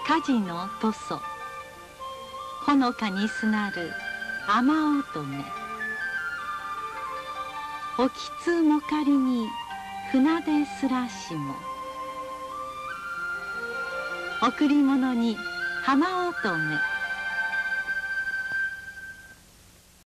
火事の塗装、ほのかにすなる雨乙女、おきつもかりに船出すらしも、贈り物に浜乙女。